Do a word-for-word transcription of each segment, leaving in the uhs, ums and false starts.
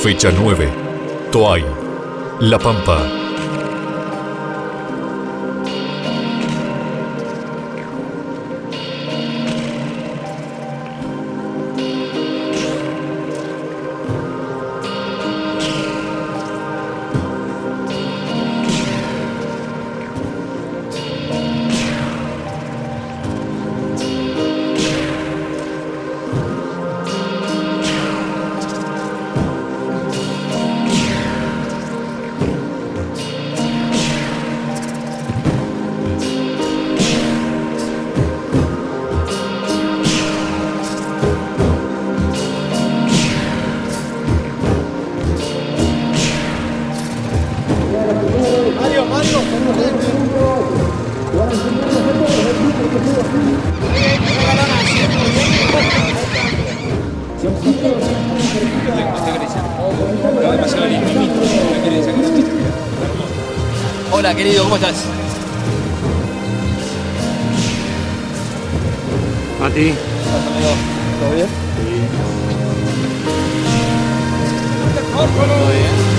Fecha nueve. Toay, La Pampa. Hola querido, ¿cómo estás? Mati. ¿Todo bien? Sí. Todo bien.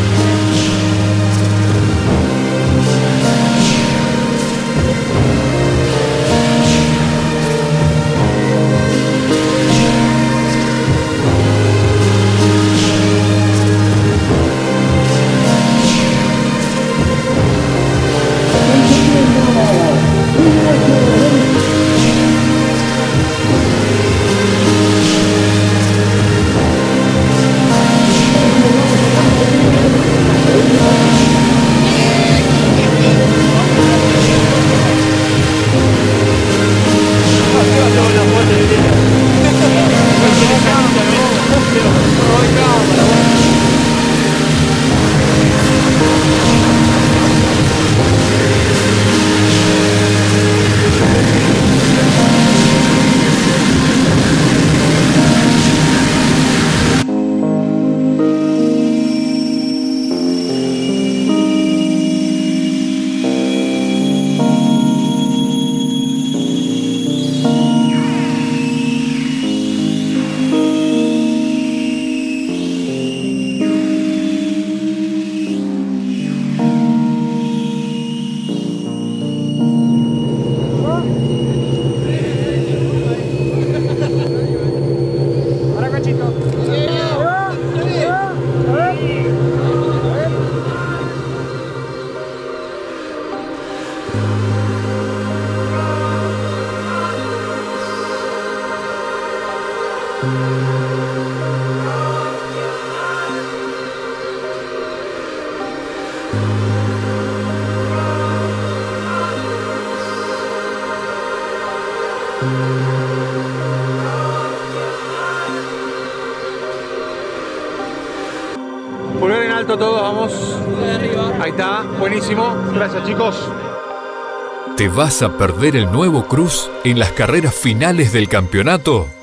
Pulgar en alto todos, vamos. Ahí está, buenísimo. Gracias, chicos. ¿Te vas a perder el nuevo Cruz en las carreras finales del campeonato?